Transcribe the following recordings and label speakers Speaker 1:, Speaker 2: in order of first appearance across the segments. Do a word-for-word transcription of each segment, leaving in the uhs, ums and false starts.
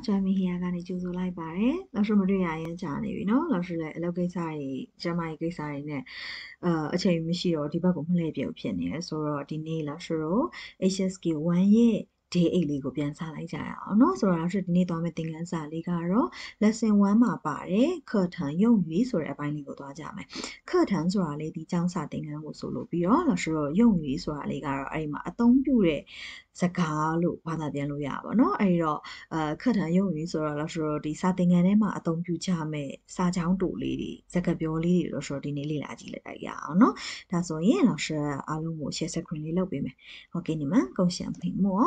Speaker 1: join me here ကနေကြိုဆိုလိုက်ပါတယ်။လောက်ရှုမတွေ့ရရင်ကြာနေပြီနော်။လောက်ရှုလည်းအလုပ်ကိစ္စတွေကျမကြီးကိစ္စတွေနဲ့အာအချိန်မရှိတော့ဒီဘက်ကိုမလှည့်ပြုတ်ဖြစ်နေတယ်ဆိုတော့ဒီနေ့လောက်ရှုတော့ H S K one ရဲ့ day eight လေးကိုပြန်စလိုက်ကြရအောင်နော်ဆိုတော့လောက်ရှုဒီနေ့သွားမယ့်သင်ခန်းစာလေးကတော့ lesson one မှာပါတယ်课堂用语ဆိုတဲ့အပိုင်းလေးကိုသွားကြမယ်။课堂ဆိုတာလေးဒီကျောင်းစာသင်ခန်းကိုဆိုလို့ပြီးတော့လောက်ရှုတော့用语ဆိုတာလေးကတော့အဲ့ဒီမှာအသုံးပြုတဲ့စကားလို့ဘာသာပြန်လို့ရပါတော့အဲ့တော့အဲခက်ထန်ရုံရင်းဆိုတော့လို့ဆိုတော့ဒီစာသင်ခန်းထဲမှာအသုံးပြုကြမဲ့စာချောင်းတူလေးတွေစကားပြောလေးတွေလို့ဆိုတော့ဒီနေ့လေ့လာကြည့်လိုက်ရအောင်เนาะဒါဆိုရင်老师အားလုံးကို share screen လေးလုပ်ပေးမယ်โอเค你们共享屏幕哦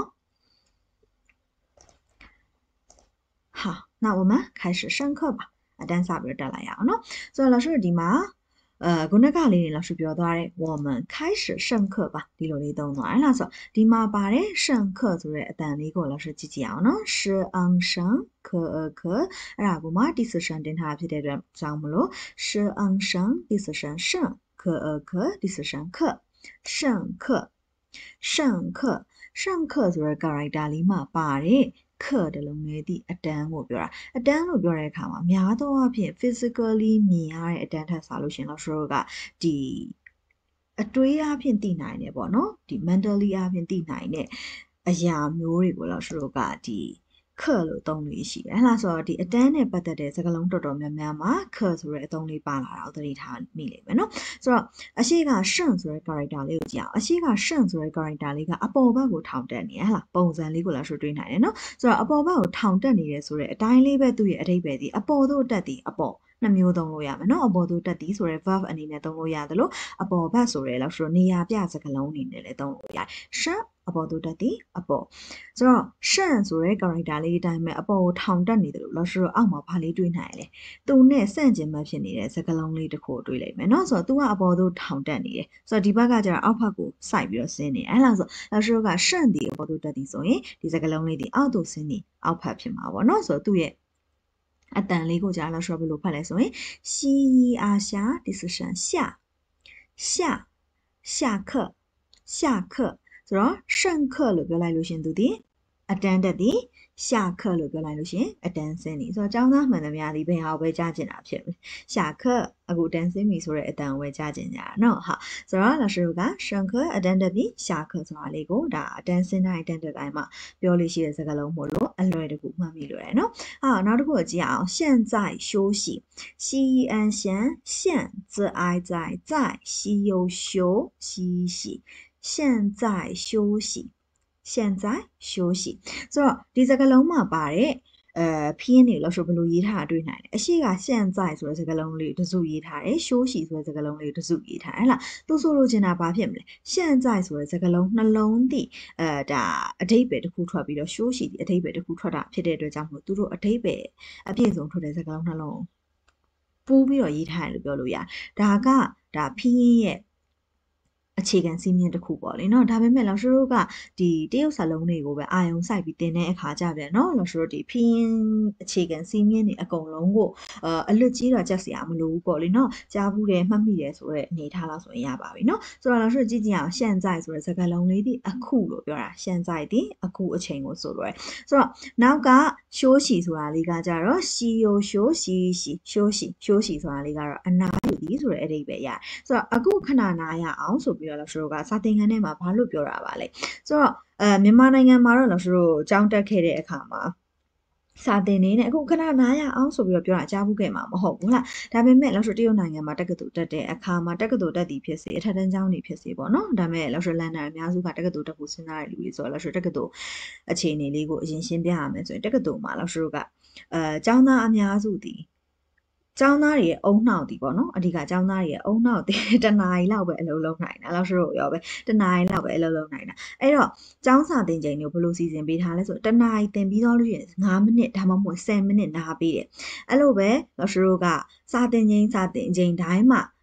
Speaker 1: 好那我们开始上课吧အတန်းစပြီးတက်လိုက်ရအောင်เนาะဆိုတော့老师ဒီမှာ呃，ခုနကလေး老师ပြောသွားတယ်我们开始上课吧ဒီလိုလေးသုံးသွားတယ်လားဆိုဒီမှာပါတယ်上课ဆိုတဲ့အတန်လေးကို老师ကြည့်ကြည့်အောင်နော်是昂生课课အဲ့ဒါကိုမှ第四声တင်ထားဖြစ်တဲ့အတွက်ကြောင့်မလို့是昂生第四声上课课第四声课上课上课上课ဆိုတဲ့ character လေးမှာပါတယ်ခတလုံးလေးဒီအတန်းကိုပြောတာအတန်းလို့ပြောတဲ့အခါမှာများသောအားဖြင့် physically မြင်ရတဲ့အတန်းထက်စားလို့ရှင်လို့ဆိုတော့ကဒီအတွေးအားဖြင့်သိနိုင်တယ်ပေါ့နော်ဒီ mentally အားဖြင့်သိနိုင်တဲ့အရာမျိုးတွေကိုလို့ဆိုတော့ကဒီခလို့သုံးလို့ရှိတယ်ဟလားဆိုတော့ဒီအတန်းနဲ့ပတ်သက်တဲ့စကားလုံးတော်တော်များများမှာခဆိုတဲ့အသုံးလေးပါလာတာကိုသတိထားမိလိမ့်မယ်နော်ဆိုတော့အရှိကရှန့်ဆိုတဲ့ character လေးကိုကြည့်အောင်အရှိကရှန့်ဆိုတဲ့ character လေးကအပေါ်ဘက်ကိုထောင်တက်နေရဟလားပုံစံလေးကိုလည်းဆိုတွေးနိုင်တယ်နော်ဆိုတော့အပေါ်ဘက်ကိုထောင်တက်နေတယ်ဆိုတဲ့အတိုင်းလေးပဲသူ့ရဲ့အဓိပ္ပာယ်ဒီအပေါ်သို့တက်သည်အပေါ်နှမျိုးသုံးလို့ရမယ်နော်အပေါ်သို့တက်သည်ဆိုတဲ့ verb အနေနဲ့သုံးလို့ရတယ်လို့အပေါ်ဘက်ဆိုရဲလို့ဆိုတော့နေရာပြစကားလုံးအနေနဲ့လည်းသုံးလို့ရတယ်ရှန့်အပေါ်သို့တက်သည်အပေါ်ဆိုတော့ရှန့်ဆိုတဲ့ character လေးအတိုင်းပဲအပေါ်ကိုထောင်တက်နေတယ်လို့လို့ဆိုတော့အောက်မှာဘာလေးတွေးနိုင်လဲသူနဲ့ဆန့်ကျင်ဘက်ဖြစ်နေတဲ့စကားလုံးလေးတစ်ခုတွေးလိုက်မယ်နော်ဆိုတော့ तू ကအပေါ်သို့ထောင်တက်နေတယ်ဆိုတော့ဒီဘက်ကကျတော့အောက်ဘက်ကိုစိုက်ပြီးတော့ဆင်းနေအဲ့လားဆိုလို့ဆိုတော့ကရှန့်ဒီအပေါ်သို့တက်သည်ဆိုရင်ဒီစကားလုံးလေးဒီအောက်သို့ဆင်းနေအောက်ဘက်ဖြစ်မှာပေါ့နော်ဆိုတော့သူ့ရဲ့အတန်လေးကိုကြားလို့ဆိုတော့ဘယ်လိုဖတ်လဲဆိုရင်西阿霞第四声下下下课下課ဆိုတော့上課လို့ပြောလိုက်လို့ရှင်သူဒီအတန်းတက်ဒီ下課လို့ပြောလိုက်လို့ရှင်အတန်းဆင်းနေဆိုတော့ကျောင်းသားမှန်သမျှဒီဘယ်ဟာကိုပဲကြားကျင်တာဖြစ်မယ်下課အခုအတန်းဆင်းပြီဆိုတဲ့အတန်းကိုပဲကြားကျင်ကြတာเนาะဟာဆိုတော့老师က上課အတန်းတက်ပြီး下課ဆိုတာလေးကိုဒါအတန်းဆင်းတိုင်းအတန်းတက်တိုင်းမှာပြောလို့ရှိတဲ့စကားလုံးမို့လို့အလွယ်တကူမှတ်မိလို့ရတယ်เนาะဟာနောက်တစ်ခုကြည့်အောင်现在休息西安县现自爱在在西又休息息现在休息现在休息ဆိုတော့ဒီစကားလုံးမှာပါတယ်အဲဖင်းနေလို့ဆိုဘယ်လိုရေးထားတာတွေ့နိုင်လဲအရှိက现在ဆိုတဲ့စကားလုံးလေးတစုရေးထားတယ်休息ဆိုတဲ့စကားလုံးလေးတစုရေးထားတယ်ဟဲ့လားသူဆိုလိုချင်တာဘာဖြစ်မလဲ现在ဆိုတဲ့စကားလုံးနှလုံးသည့်အဲဒါအဓိပ္ပာယ်တစ်ခုထွက်ပြီးတော့休息ဒီအဓိပ္ပာယ်တစ်ခုထွက်တာဖြစ်တဲ့အတွက်ကြောင့်မို့သူတို့အဓိပ္ပာယ်အပြည့်စုံထွက်တဲ့စကားလုံးနှလုံးပူးပြီးတော့ရေးထားတယ်လို့ပြောလို့ရဒါကဒါဖင်းရဲ့အခြေခံစီးမြင့်တစ်ခုပေါ့လေเนาะဒါပေမဲ့လောင်ရှုတို့ကဒီတရုတ်စာလုံးတွေကိုပဲအာယုံစိုက်ပြီးတင်တဲ့အခါကြပြန်เนาะလောင်ရှုတို့ဒီဖင်းအခြေခံစီးမြင့်တွေအကုန်လုံးကိုအအလွတ်ကြီးတော့ကြက်စရာမလိုဘူးပေါ့လေเนาะကြားဘူးတယ်မှတ်မိတယ်ဆိုတဲ့အနေထားလောက်ဆိုရင်ရပါပြီเนาะဆိုတော့လောင်ရှုကြည့်ကြည့်အောင်现在ဆိုတဲ့စကားလုံးလေးဒီအခုလို့ပြောတာ现在ဒီအခုအချိန်ကိုဆိုလို့ရဆိုတော့နောက်က休息ဆိုတာလေးကကြတော့西又休息息休息休息ဆိုတာလေးကတော့အနာယူသည်ဆိုတဲ့အဓိပ္ပာယ်ရဆိုတော့အခုခဏနာရအောင်ဆိုပြီးတော့လောင်ရှုတို့ကစာသင်ခန်းထဲမှာဘာလို့ပြောတာပါလဲဆိုတော့အဲမြန်မာနိုင်ငံမှာတော့လောင်ရှုတို့ကျောင်းတက်ခဲ့တဲ့အခါမှာစာသင်နေနဲ့အခုခဏနားရအောင်ဆိုပြီးတော့ပြောတာကြားဘူးခဲ့မှာမဟုတ်ဘူးလားဒါပေမဲ့လောင်ရှုတရုတ်နိုင်ငံမှာတက္ကသိုလ်တက်တဲ့အခါမှာတက္ကသိုလ်တက်သည်ဖြစ်စေအထက်တန်းကျောင်းတွေဖြစ်စေပေါ့နော်ဒါပေမဲ့လောင်ရှုလန်ဒန်အများစုကတက္ကသိုလ်တက်ဖို့စဉ်းစားတဲ့လူတွေဆိုတော့လောင်ရှုတက္ကသိုလ်အခြေအနေလေးကိုအရင်ရှင်းပြရမယ်ဆိုရင်တက္ကသိုလ်မှာလောင်ရှုတို့ကအဲကျောင်းသားအများစုဒီကျောင်းသားတွေရဲ့အုံနောက်တီပေါ့နော်အဓိကကျောင်းသားတွေရဲ့အုံနောက်တီတနားရီလောက်ပဲအလုပ်လုပ်နိုင်တာလောက်ရှုပ်ရောပဲတနားရီလောက်ပဲအလုပ်လုပ်နိုင်တာအဲ့တော့ကျောင်းစာသင်ချိန်ကိုဘယ်လိုစီစဉ်ပေးထားလဲဆိုတနားရီသင်ပြီးတော့လို့ရှိရင်၅မိနစ်ဒါမှမဟုတ်10မိနစ်နားပေးတယ်အဲ့လိုပဲလောက်ရှုပ်ကစာသင်ချိန်စာသင်ချိန်တိုင်းမှာ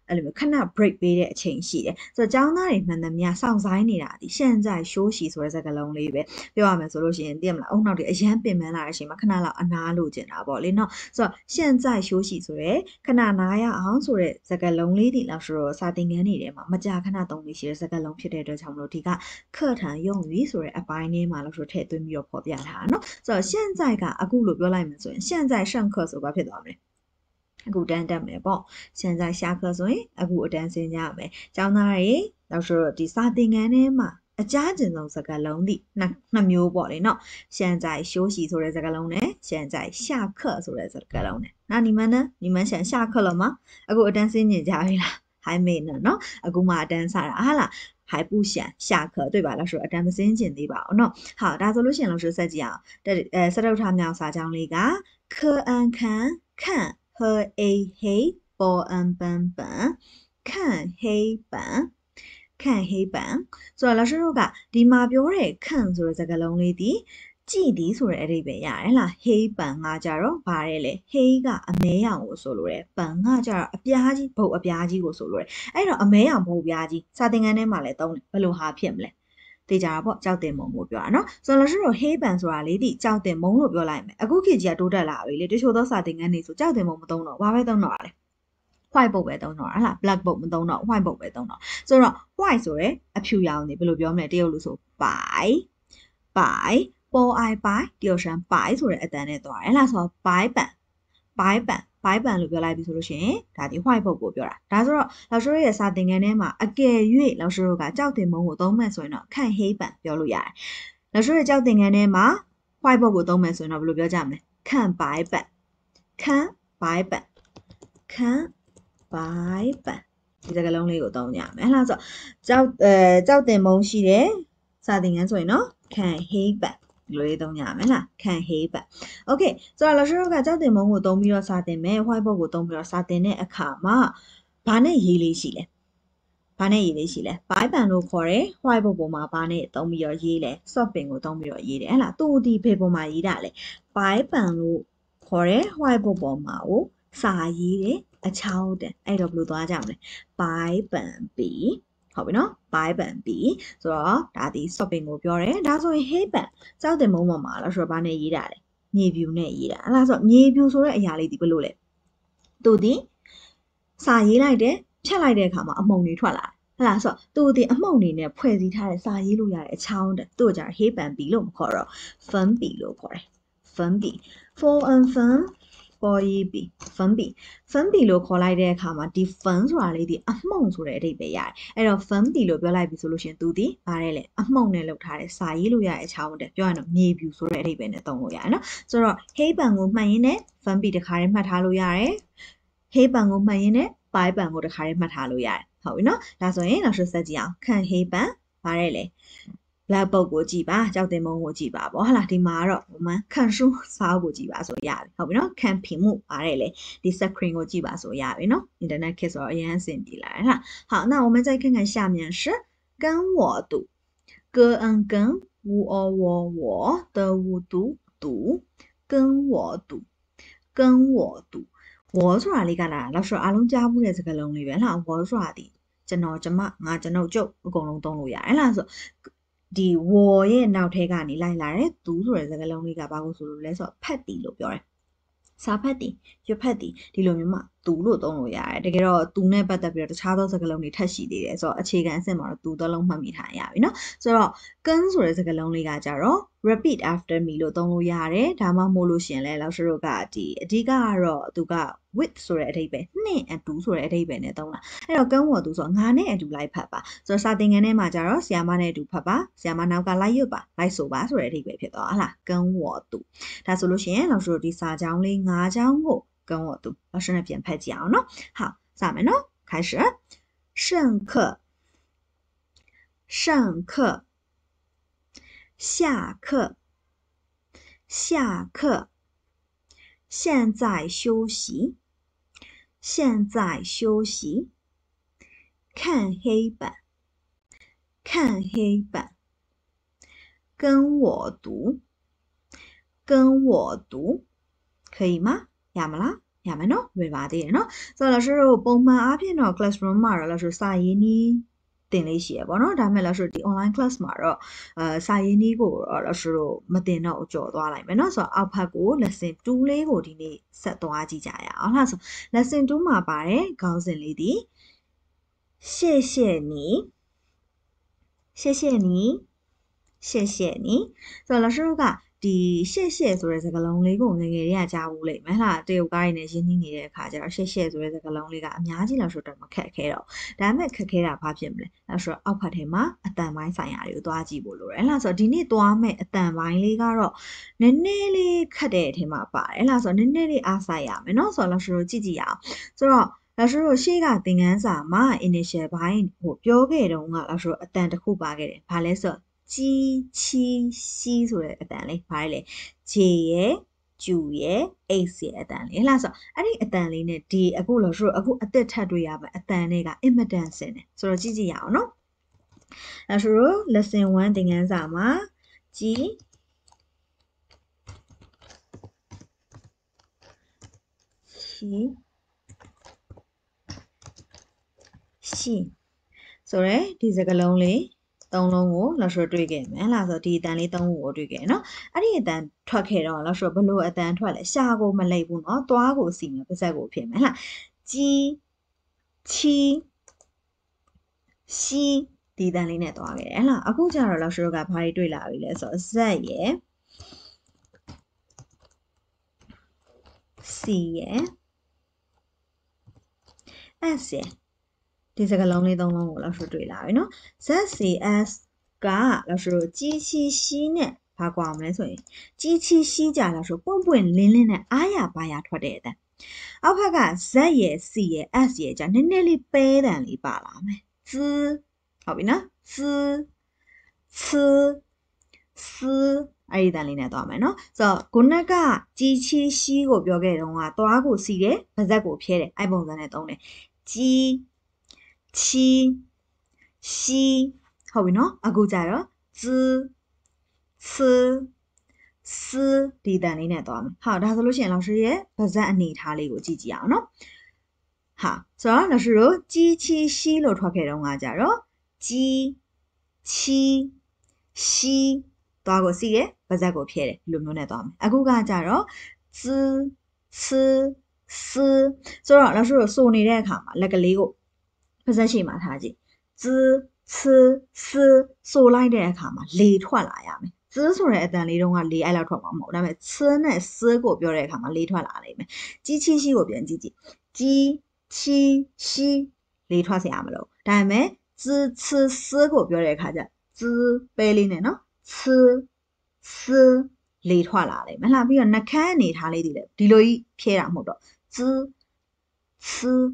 Speaker 1: အဲ့လိုမျိုးခဏ break ပေးတဲ့အချိန်ရှိတယ်ဆိုတော့ကျောင်းသားတွေမှန်သမျှစောင့်ဆိုင်နေတာဒီ现在休息ဆိုတဲ့စကားလုံးလေးပဲပြောရမယ်ဆိုလို့ရှိရင်သိရမလားအုံနောက်တွေအရန်ပင်ပန်းလာတဲ့အချိန်မှာခဏလောက်အနားလို့ကျင်တာပေါ့လေနော်ဆိုတော့现在休息ဆိုရဲခဏနားရအောင်ဆိုတဲ့စကားလုံးလေးဒီလောက်ဆိုတော့စာသင်ခန်းတွေထဲမှာမကြာခဏသုံးလို့ရှိတဲ့စကားလုံးဖြစ်တဲ့အတွက်ကြောင့်မလို့ဒီက课堂用语ဆိုတဲ့အပိုင်းလေးမှာလို့ဆိုထည့်သွင်းပြီးတော့ဖော်ပြထားတာနော်ဆိုတော့现在ကအခုလို့ပြောလိုက်မယ်ဆိုရင်现在上课ဆိုဘာဖြစ်သွားမလဲအခုတန်းတက်မယ်ပေါ့现在下课ဆိုရင်အခုအတန်းဆင်းကြရမယ်ကျောင်းသားတွေနောက်ဆိုတော့ဒီစာသင်ခန်းထဲမှာအကြကျင်ဆုံးစကားလုံးဒီနှစ်နှစ်မျိုးပေါ့လေနော်现在休息ဆိုတဲ့စကားလုံးနဲ့现在下课ဆိုတဲ့စကားလုံးနဲ့那你们呢你们想下课了吗အခုအတန်းဆင်းနေကြပြီလား还没呢နော်အခုမှအတန်းစတာဟာလား还不想下课对吧老师အတန်းမစင်းကျင်သေးပါဘူးเนาะ好ဒါဆိုလို့ရှိရင်老师ဆက်ကြည့်အောင်အဲစတုထမြောက်စာကြောင်းလေးက科安看看和 a 黑波恩本本看黑板看黑板ဆိုတော့老师တို့ကဒီမှာပြောတဲ့看ဆိုတဲ့စကားလုံးလေးဒီကြည်ဒီဆိုတဲ့အဓိပ္ပာယ်ရတယ်ဟလားဟေးပန်ကကြတော့ဗါရဲလေဟေးကအမဲရောင်ကိုဆိုလိုတယ်ပန်ကကြတော့အပြားကြီးဘုတ်အပြားကြီးကိုဆိုလိုတယ်အဲ့တော့အမဲရောင်ဘုတ်ပြားကြီးစာသင်ခန်းထဲမှာလည်းသုံးတယ်ဘယ်လိုဟာဖြစ်မလဲသိကြတာပေါ့ကြောက်တင်မုံကိုပြောတာနော်ဆိုတော့老师တို့ဟေးပန်ဆိုတာလေးဒီကြောက်တင်မုံလို့ပြောလိုက်မယ်အခုခေတ်ကြီးကတိုးတက်လာပြီလေတချို့သောစာသင်ခန်းတွေဆိုကြောက်တင်မုံမသုံးတော့ဘာပဲသုံးတော့လဲwhite book ပဲသုံးတော့ဟလား black book မသုံးတော့ white book ပဲသုံးတော့ဆိုတော့ white ဆိုရဲအဖြူရောင်နေဘယ်လိုပြောမလဲတရုတ်လို့ဆိုပိုင်ပိုင်ပေါ်အိုင်ပိုင်တရုတ်ရှမ်းပိုင်ဆိုတဲ့အတန်းနဲ့သွားတယ်ဟလားဆိုတော့ပိုင်ပန်ပိုင်ပန်ပိုင်ပန်လို့ပြောလိုက်ပြီဆိုလို့ရှိရင်ဒါဒီ white book ကိုပြောတာဒါဆိုတော့老师တို့ရဲ့စာသင်ခန်းထဲမှာအကယ်၍老师တို့ကကြောက်တင်မုံကိုသုံးမဲ့ဆိုရင်တော့ခန့်ဟေးပန်ပြောလို့ရတယ်老师တို့ကြောက်တင်ခန်းထဲမှာ white book ကိုသုံးမဲ့ဆိုရင်တော့ဘယ်လိုပြောကြမလဲခန့်ပိုင်ပန်ခန့်ပိုင်ပန်ခန့်ပိုင်ပန်ဒီစကားလုံးလေးကိုသုံးကြမယ်ဟလားဆိုတော့ကြောက်အဲကြောက်တင်မုံရှိတယ်စာသင်ခန်းဆိုရင်နော်ခန့်ဟေးပန်ဒီလိုလေးသုံးကြမယ်လားခန့်ဟေးပန်โอเคဆိုတော့老师တို့ကကြောက်တင်မုံကိုသုံးပြီးတော့စာသင်မယ် white book ကိုသုံးပြီးတော့စာသင်တဲ့အခါမှာဘာနဲ့ရေးလေးရှိလဲဘာနဲ့ရေးလေးရှိလဲပိုင်ပန်လို့ခေါ်တယ် white book ပေါ်မှာဘာနဲ့သုံးပြီးတော့ရေးလဲ soft pen ကိုသုံးပြီးတော့ရေးတယ်ဟလားသူဒီဘယ်ပေါ်မှာရေးတာလဲပိုင်ပန်လို့ခေါ်တယ် white book ပေါ်မှာကိုစာရေးတယ်အချောင်းတန်အဲ့တော့ဘယ်လိုသွားကြမလဲပိုင်ပန်ပီဟုတ်ပြီနော်ပိုင်ပန်ပီဆိုတော့ဒါဒီ soft pen ကိုပြောတယ်ဒါဆိုရင် hey ပန်ကြောက်တဲ့မုံပေါ်မှာလားဆိုတော့ဘာနဲ့ရေးတာလဲမြေပြူနဲ့ရေးတာအဲ့ဒါဆိုမြေပြူဆိုတဲ့အရာလေးဒီဘယ်လိုလဲသူဒီစာရေးလိုက်တယ်ဖြတ်လိုက်တဲ့အခါမှာအမှုံတွေထွက်လာဟလားဆိုတော့သူဒီအမှုံတွေနဲ့ဖွဲ့စည်းထားတဲ့စာရေးလို့ရတဲ့အချောင်းတန်သူ့ကြတော့ hey ပန်ပီလို့မခေါ်တော့ fun ပီလို့ခေါ်တယ် fun ပီ for and fun for yi ပီ fun ပီ fun ပီလို့ခေါ်လိုက်တဲ့အခါမှာဒီ fun ဆိုတာလေးဒီအမှုံဆိုတဲ့အဓိပ္ပာယ်ရတယ်အဲ့တော့ fun ပီလို့ပြောလိုက်ပြီဆိုလို့ရှိရင်သူဒီဗါရဲလေအမှုံနဲ့လုပ်ထားတဲ့စာရေးလို့ရတဲ့အချောင်းတန်ပြောရရင်တော့မြေပြူဆိုတဲ့အဓိပ္ပာယ်နဲ့သုံးလို့ရတယ်နော်ဆိုတော့ hey ပန်ကိုမှတ်ရင်းနဲ့ fun ပီတစ်ခါတည်းမှတ်ထားလို့ရတယ် hey ပန်ကိုမှတ်ရင်းနဲ့ပိုင်ပန်ကိုတစ်ခါတည်းမှတ်ထားလို့ရတယ်ဟုတ်ပြီနော်ဒါဆိုရင်နောက်ဆက်ဆက်ကြည့်အောင်ခန့် hey ပန်ဗါရဲလေblack book ကိုကြည့်ပါကြောက်တင်မုံကိုကြည့်ပါပေါ့ဟလားဒီမှာတော့我们看书စာအုပ်ကိုကြည့်ပါဆိုရပြီဟုတ်ပြီနော်看屏幕ပါတယ်လေဒီ screen ကိုကြည့်ပါဆိုရပြီနော် internet ခေတ်ဆိုတော့အရင်အဆင်ပြေလာတယ်ဟာ好那我们再看看下面是跟我读歌恩跟吾哦我我的吾读读跟我读跟我读我ဆိုတာလေးကလားလောက်ဆိုအားလုံးကြားဘူးတဲ့စကားလုံးလေးပဲဟလား我ဆိုတာဒီကျွန်တော်ကျမငါကျွန်တော်ကျုပ်အကုန်လုံးသုံးလို့ရတယ်ဟလားဆိုဒီဝေါ်ရဲ့နောက်ထဲကနေလိုက်လာတယ်သူဆိုတဲ့စကားလုံးလေးကဘာကိုဆိုလို့လဲဆိုတော့ဖတ်တီလို့ပြောတယ်စာဖတ်တီရွတ်ဖတ်တီဒီလိုမျိုးမှသူလို့သုံးလို့ရတယ်တကယ်တော့သူနဲ့ပတ်သက်ပြီးတော့တခြားသောစကားလုံးတွေထပ်ရှိသေးတယ်ဆိုတော့အခြေခံအဆင့်မှာတော့သူသလုံးမှတ်မိထားရပြီเนาะဆိုတော့ကန်ဆိုတဲ့စကားလုံးလေးကကြတော့ repeat after me လို့သုံးလို့ရတယ်ဒါမှမဟုတ်လို့ရှင်လဲလောက်ရှိတို့ကဒီအဓိကကတော့သူက with ဆိုတဲ့အဓိပ္ပာယ်နှင့်အတူဆိုတဲ့အဓိပ္ပာယ်နဲ့သုံးတာအဲ့တော့ကန်ဝေါ်သူဆိုတော့ငါနဲ့အတူလိုက်ဖတ်ပါဆိုတော့စာသင်ခန်းထဲမှာကြတော့ဆရာမနဲ့အတူဖတ်ပါဆရာမနောက်ကလိုက်ရွတ်ပါလိုက်ဆိုပါဆိုတဲ့အဓိပ္ပာယ်ဖြစ်သွားဟလားကန်ဝေါ်သူဒါဆိုလို့ရှိရင်လောက်ရှိတို့ဒီစာကြောင်းလေးငါးကြောင်းကို跟我读老师那边拍讲呢好咱们呢开始上课上课下课下课现在休息现在休息看黑板看黑板跟我读跟我读可以吗？ရမလားရမယ်နော်လွယ်ပါသေးတယ်နော်ဆိုတော့老师တို့ပုံမှန်အားဖြင့်တော့ classroom မှာတော့老师စာရင်းနီးတင်လေးရှိရပေါ့နော်ဒါပေမဲ့老师ဒီ online class မှာတော့အဲစာရင်းနီးကိုတော့老师တို့မတင်တော့ကြော်သွားလိုက်မယ်နော်ဆိုတော့အောက်ဖက်ကို lesson two လေးကိုဒီနေ့ဆက်သွားကြည့်ကြရအောင်ဟုတ်လားဆို lesson two မှာပါတယ်ခေါင်းစဉ်လေးဒီ谢谢你谢谢你谢谢你ဆိုတော့老师တို့ကဒီရှက်ရှက်ဆိုတဲ့စကားလုံးလေးကိုငယ်ငယ်လေးကကြားဘူးလိမ့်မယ်ဟာတရုတ်ကားရင်းနဲ့ရင်းနှီးနေတဲ့အခါကျတော့ရှက်ရှက်ဆိုတဲ့စကားလုံးလေးကအများကြီးလောက်ဆိုတော့မခက်ခဲတော့ဒါပေမဲ့ခက်ခဲတာဘာဖြစ်မလဲအဲ့ဆိုတော့အောက်ဖက်ထဲမှာအတန်ပိုင်းဆိုင်ရာတွေကိုသွားကြည့်ဖို့လိုတယ်အဲ့လားဆိုတော့ဒီနေ့သွားမဲ့အတန်ပိုင်းလေးကတော့နည်းနည်းလေးခက်တဲ့အထင်မှာပါတယ်အဲ့လားဆိုတော့နည်းနည်းလေးအားဆိုင်ရမယ်နော်ဆိုတော့လောက်ဆိုတော့ကြည့်ကြည့်ရအောင်ဆိုတော့老师说ရှေ့ကသင်ခန်းစာမှာ initial ဘိုင်းဟိုပြောခဲ့တုန်းက老师အတန်တစ်ခုပါခဲ့တယ်ဘာလဲဆိုတော့ជីချီစီဆိုတဲ့အတန်လေးဘာလဲဂျေရဲ့ကျူရဲ့အိတ်ရဲ့အတန်လေးဟလားဆိုအဲ့ဒီအတန်လေးနဲ့ဒီအခုလို့ဆိုအခုအသက်ထပ်တွေ့ရမယ်အတန်လေးကအင်မတန်ဆင်တယ်ဆိုတော့ကြည့်ကြည့်ရအောင်နော်အဲ့ဆိုတော့ lesson one သင်ခန်းစာမှာជីချီစီဆိုရဲဒီစကားလုံးလေးသုံးလုံးကိုလောက်ဆိုတွေ့ခဲ့မယ်လားဆိုတော့ဒီအတန်လေးသုံးခုကိုတွေ့ခဲ့နော်အဲ့ဒီအတန်ထွက်ခဲ့တော့လောက်ဆိုဘလို့အတန်ထွက်လဲရှာကိုမလိပ်ဘူးနော်သွားကိုစီမယ်ပါဇက်ကိုဖြစ်မယ်လားជីချီစီဒီအတန်လေးနဲ့သွားခဲ့တယ်ဟလားအခုကျတော့လောက်ဆိုကဘာတွေတွေ့လာပြီလဲဆိုတော့ z ရယ် c ရယ် s ရယ်ဒီစကားလုံးလေးသုံးလုံးကိုလောက်ဆိုတွေ့လာပြီနော် z c s ကလောက်ဆိုကြီးချီရှိနဲ့ဘာကွာမလဲဆိုရင်ကြီးချီရှိကြလောက်ဆိုပွန့်ပွန့်လင်းလင်းနဲ့အားရပါရထွက်တဲ့အတန်အောက်ဘက်က z ရယ် c ရယ် s ရယ်じゃနည်းနည်းလေးပဲတန်လေးပါလာမယ် z ဟုတ်ပြီနော် z c s အဲ့ဒီတန်လေးနဲ့သွားမယ်နော်ဆိုတော့ခုနကကြီးချီရှိကိုပြောခဲ့တုန်းကသွားကိုစီတယ်ပါဇက်ကိုဖြဲတယ်အဲ့ပုံစံနဲ့သုံးတယ်ကြီးချီရှိဟုတ်ပြီနော်အခုကြတော့ z c s ဒီတန်လေးနဲ့သွားမယ်ဟာဒါဆိုလို့ရှိရင်老师ရဲ့ပါဇက်အနေထားလေးကိုကြည့်ကြည့်အောင်နော်ဟာဆိုတော့老师တို့ကြီးချီရှိလို့ထွက်ခဲ့တော့ကကြတော့ကြီးချီရှိသွားကိုစီးတယ်ပါဇက်ကိုဖြဲတယ်ဒီလိုမျိုးနဲ့သွားမယ်အခုကကြတော့ z c s ဆိုတော့老师တို့စိုးနေတဲ့အခါမှာလက်ကလေးကိုပါဇက်ရှိမှထားကြည့် z c s ဆိုလိုက်တဲ့အခါမှာလေထွက်လာရမယ် z ဆိုတဲ့အတန်လေးတုန်းကလေအဲ့လောက်ထွက်မှာမဟုတ်ဒါပေမဲ့ c နဲ့ s ကိုပြောတဲ့အခါမှာလေထွက်လာနိုင်မယ်ကြီးချီရှိကိုပြန်ကြည့်ကြည့်ကြီးချီရှိလေထွက်เสียရမလို့ဒါပေမဲ့ z c s ကိုပြောတဲ့အခါကျ z ပဲလေးနဲ့နော် c s လေထွက်လာနိုင်မယ်လှပြီးတော့နှခမ်းအနေထားလေးတွေလည်းဒီလိုကြီးဖြဲတာမဟုတ်တော့ z c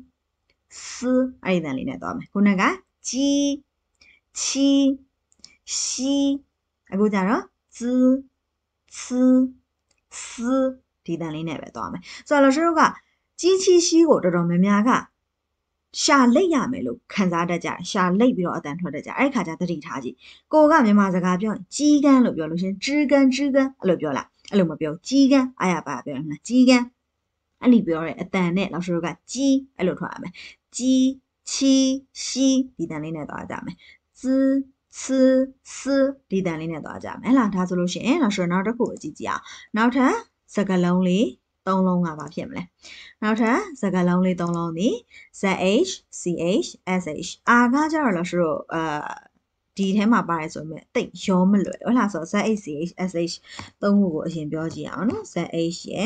Speaker 1: s အဲ့ဒီတန်လေးနဲ့သွားမယ်ခုနကကြီးချီရှိအခုကြတော့ z c s ဒီတန်လေးနဲ့ပဲသွားမယ်ဆိုတော့老师တို့ကကြီးချီရှိကိုတော်တော်များများကရှာလိတ်ရမယ်လို့ခံစားတတ်ကြတယ်ရှာလိတ်ပြီးတော့အတန်ထွက်တတ်ကြအဲ့ဒီခါကျသတိထားကြည့်ကိုကမြန်မာစကားပြောရင်ကြီးကန်းလို့ပြောလို့ရှင်ကြီးကန်းကြီးကန်းအဲ့လိုပြောလားအဲ့လိုမပြောကြီးကန်းအားရပါပြောလားကြီးကန်းအဲ့လိုပြောတဲ့အတန်နဲ့老师တို့ကကြီးအဲ့လိုထွက်ရမယ်ကြီးချီရှိဒီတန်လေးနဲ့သွားကြမယ် z c s ဒီတန်လေးနဲ့သွားကြမယ်ဟလားဒါဆိုလို့ရှိရင်老师နောက်တစ်ခုကိုကြည့်ကြည့်အောင်နောက်ထပ်စကားလုံးလေးသုံးလုံးကဘာဖြစ်မလဲနောက်ထပ်စကားလုံးလေးသုံးလုံးဒီ zh ch sh r ကကြတော့老师တို့အာဒီထဲမှာပါတယ်ဆိုပေမဲ့တိတ်ရောမလွယ်ဟုတ်လားဆိုတော့ zh ch sh သုံးခုကိုအရင်ပြောကြည့်အောင်နော် zh ရဲ့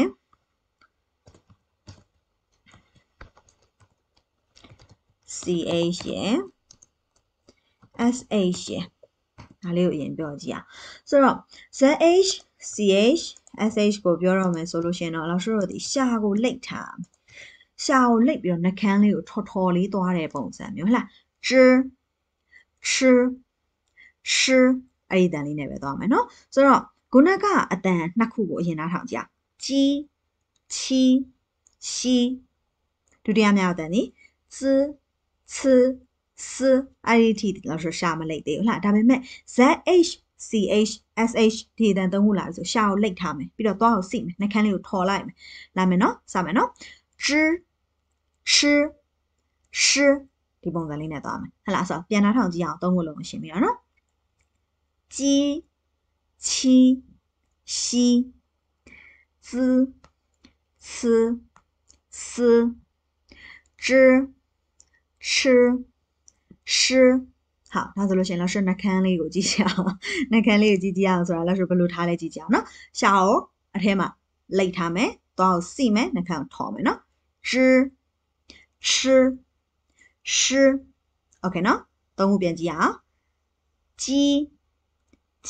Speaker 1: ch ရဲ့ sh ရဲ့ဒါလေးကိုအရင်ပြောကြည့်အောင်ဆိုတော့ zh ch sh ကိုပြောရမယ်ဆိုလို့ရှိရင်တော့老师တို့ဒီရှာကိုလိတ်ထားရှာကိုလိတ်ပြီးတော့နှကန်းလေးကိုထော်ထော်လေးသွားတဲ့ပုံစံမျိုးဟလား知吃吃အဲ့ဒီတန်လေးနဲ့ပဲသွားမယ်နော်ဆိုတော့ခုနကအတန်နှစ်ခုကိုအရင်နားထောင်ကြကြီးချီရှိဒုတိယမြောက်အတန်ဒီ z c s အဲ့ဒီထိ老师ရှာမလိတ်သေးဘူးဟလားဒါပေမဲ့ zh ch sh ဒီတန်သုံးခုလာဆိုရှာကိုလိတ်ထားမယ်ပြီးတော့သွားကိုစီမယ်နှကန်းလေးကိုထော်လိုက်မယ်လာမယ်နော်စမယ်နော်知吃诗ဒီပုံစံလေးနဲ့သွားမယ်ဟဲ့လားဆိုတော့ပြန်နှားထောင်ကြည့်အောင်သုံးခုလုံးကိုရှင်းပြီးတော့နော်鸡七西滋呲丝知吃诗好ဒါဆိုလို့ရှိရင်老师နှာခမ်းလေးကိုကြည့်ကြအောင်နှာခမ်းလေးကိုကြည့်ကြည့်အောင်ဆိုတာ老师ဘယ်လိုထားလဲကြည့်ကြအောင်နော်ရှာကိုအထဲမှာလိတ်ထားမယ်သွားကိုစီမယ်နှာခမ်းကိုထော်မယ်နော်知吃诗 okay နော်သုံးခုပြန်ကြည့်အောင်鸡七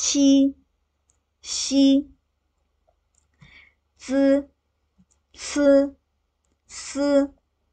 Speaker 1: 西滋呲丝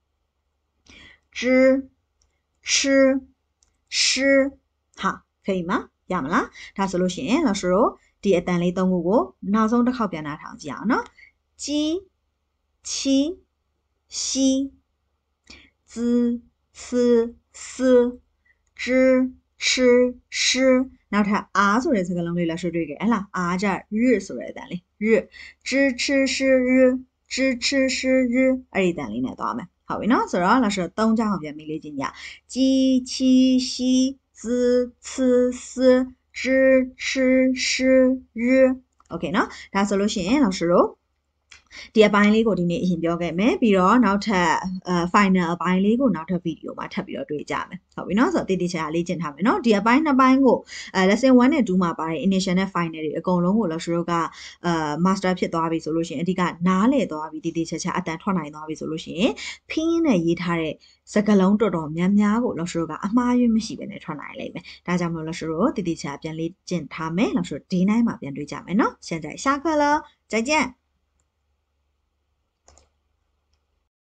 Speaker 1: 知吃诗好可以吗ရမလားဒါဆိုလို့ရှိရင်老师တို့ဒီအတန်လေးသုံးခုကိုနောက်ဆုံးတစ်ခေါက်ပြန်နှားထောင်ကြည့်အောင်နော်鸡七西滋呲丝知吃诗နောက်ထပ်အားဆိုတဲ့စကားလုံးလေးလာဆွေးတွေ့ခဲ့ဟဲ့လားအားကြ日ဆိုတဲ့အတန်လေး日知吃诗日知吃诗日အဲ့ဒီအတန်လေးနဲ့သွားမယ်ဟုတ်ပြီနော်ဆိုတော့လာဆွေသုံးကြောင်းပြန်ပြီးလေ့ကျင့်ကြ鸡七西滋呲丝知吃诗日 okay နော်ဒါဆိုလို့ရှိရင်老师တို့ဒီအပိုင်းလေးကိုဒီနေ့အရင်ပြောခဲ့မယ်ပြီးတော့နောက်ထပ်အဲ final အပိုင်းလေးကိုနောက်ထပ်ဗီဒီယိုမှာထပ်ပြီးတော့တွေ့ကြမယ်ဟုတ်ပြီနော်ဆိုတော့တည်တည်ချာချာလေ့ကျင့်ထားမယ်နော်ဒီအပိုင်းနှစ်ပိုင်းကိုအဲ lesson one နဲ့ two မှာပါတယ် initial နဲ့ final တွေအကုန်လုံးကိုလို့ရှိတော့ကအဲ master ဖြစ်သွားပြီဆိုလို့ရှိရင်အဓိကနားလည်သွားပြီတည်တည်ချာချာအတန်ထွက်နိုင်သွားပြီဆိုလို့ရှိရင်ဖင်းရင်းနဲ့ရေးထားတဲ့စကားလုံးတော်တော်များများကိုလို့ရှိတော့ကအမှားယွင်းမရှိဘဲနဲ့ထွက်နိုင်လိမ့်မယ်ဒါကြောင့်မလို့လို့ရှိတော့တည်တည်ချာပြန်လေ့ကျင့်ထားမယ်လို့ဆိုဒီနေ့မှာပြန်တွေ့ကြမယ်နော်现在下课了再见